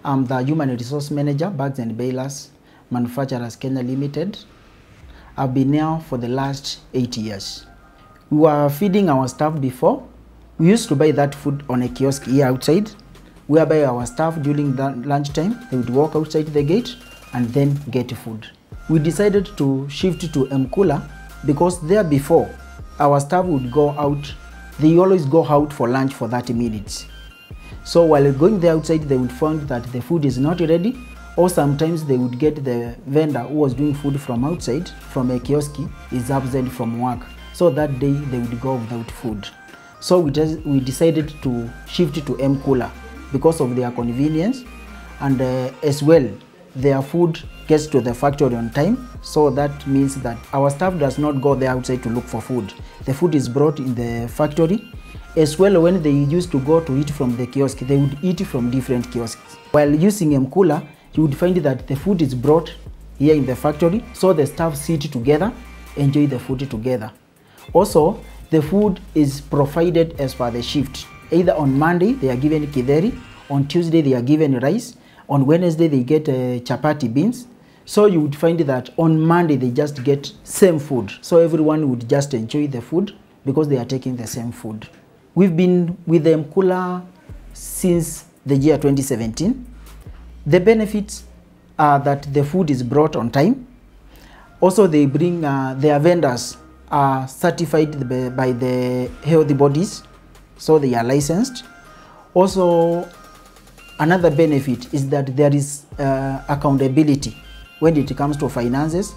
I'm the Human Resource Manager, Bags and Bailers, Manufacturers Kenya Limited. I've been here for the last 8 years. We were feeding our staff before. We used to buy that food on a kiosk here outside, whereby our staff during the lunchtime, they would walk outside the gate and then get food. We decided to shift to Mkula because there before, our staff would go out, they always go out for lunch for 30 minutes. So while going there outside, they would find that the food is not ready, or sometimes they would get the vendor who was doing food from outside, from a kiosk, is absent from work. So that day, they would go without food. So we decided to shift to Mkula because of their convenience, and as well, their food gets to the factory on time. So that means that our staff does not go there outside to look for food. The food is brought in the factory. As well, when they used to go to eat from the kiosk, they would eat from different kiosks. While using Mkula, you would find that the food is brought here in the factory, so the staff sit together, enjoy the food together. Also, the food is provided as per the shift. Either on Monday, they are given kidheri, on Tuesday, they are given rice, on Wednesday, they get chapati beans. So you would find that on Monday, they just get same food. So everyone would just enjoy the food because they are taking the same food. We've been with the Mkula since the year 2017. The benefits are that the food is brought on time. Also, they bring their vendors are certified by the healthy bodies, so they are licensed. Also, another benefit is that there is accountability when it comes to finances,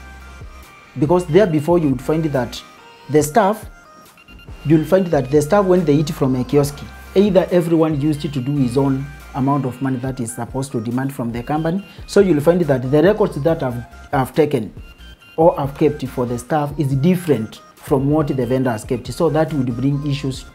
because there before you would find that the staff, you'll find that the staff, when they eat from a kiosk, either everyone used it to do his own amount of money that is supposed to demand from the company. So you'll find that the records that I've taken or I've kept for the staff is different from what the vendor has kept. So that would bring issues.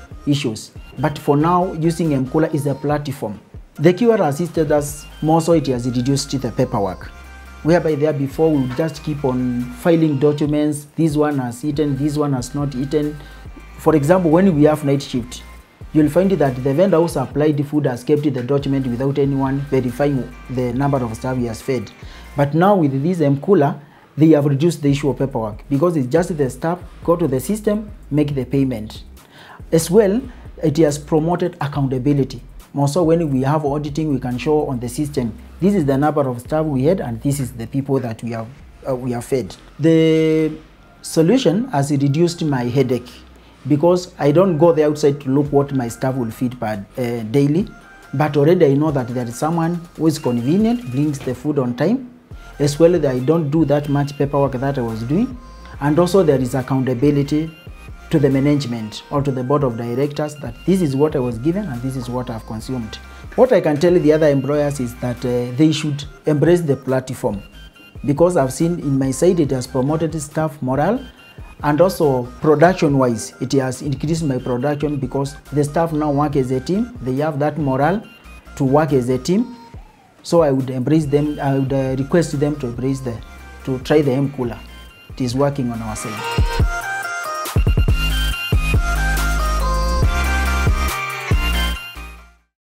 But for now, using Mkula is a platform. The QR assisted us more, so it has reduced the paperwork. Whereby there before we would just keep on filing documents. This one has eaten, this one has not eaten. For example, when we have night shift, you'll find that the vendor who supplied the food has kept the document without anyone verifying the number of staff he has fed. But now with this Mkula, they have reduced the issue of paperwork because it's just the staff go to the system, make the payment. As well, it has promoted accountability. More so when we have auditing, we can show on the system, this is the number of staff we had and this is the people that we have fed. The solution has reduced my headache, because I don't go there outside to look what my staff will feed daily, but already I know that there is someone who is convenient, brings the food on time. As well, I don't do that much paperwork that I was doing. And also there is accountability to the management or to the board of directors that this is what I was given and this is what I've consumed. What I can tell the other employers is that they should embrace the platform, because I've seen in my side it has promoted staff morale. And also production-wise, it has increased my production because the staff now work as a team. They have that morale to work as a team. So I would embrace them. I would request them to embrace to try the Mkula. It is working on our side.